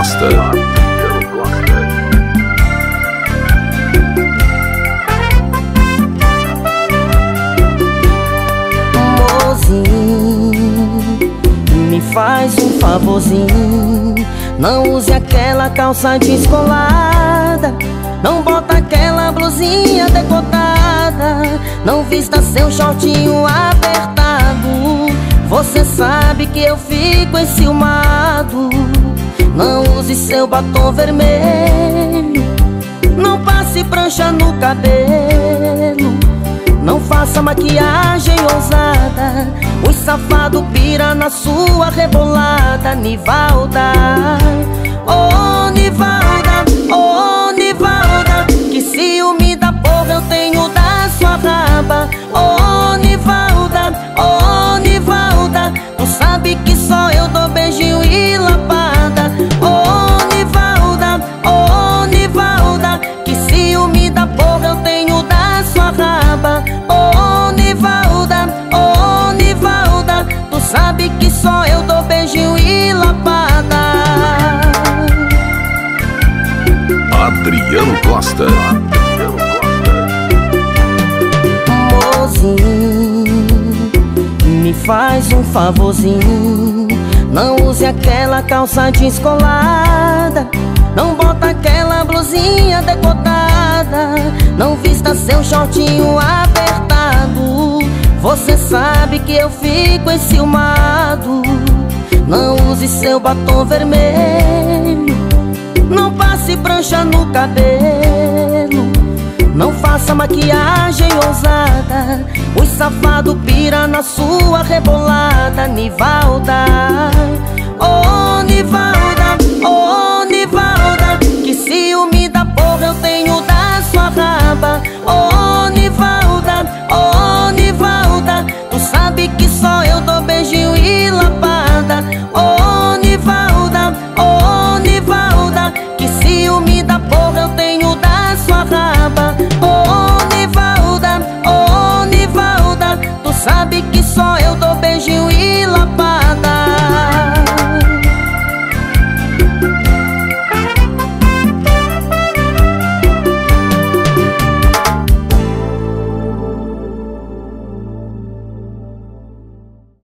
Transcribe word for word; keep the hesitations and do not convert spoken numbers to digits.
Costa. Me faz um favorzinho, não use aquela calça descolada, não bota aquela blusinha decotada, não vista seu shortinho apertado. Você sabe que eu fico enciumado. Não use seu batom vermelho, não passe prancha no cabelo, não faça maquiagem ousada. Os safado pira na sua rebolada. Nivalda, oh Nivalda, oh Nivalda, que ciúme da porra eu tenho da sua raba. Oh Nivalda, oh Nivalda, tu sabe que só eu dou beijinho e lapada. Oh Nivalda, oh Nivalda, que ciúme da porra eu tenho da sua raba. Oh Nivalda, oh Nivalda, tu sabe que só eu dou beijinho e lapada. Adriano Costa. Mozinho, me faz um favorzinho, não use aquela calça descolada, não bota aquela blusinha decotada, não vista seu shortinho apertado. Você sabe que eu fico enciumado. Não use seu batom vermelho, não passe prancha no cabelo, não faça maquiagem ousada. Os safado pira na sua rebolada. Nivalda, oh Nivalda, oh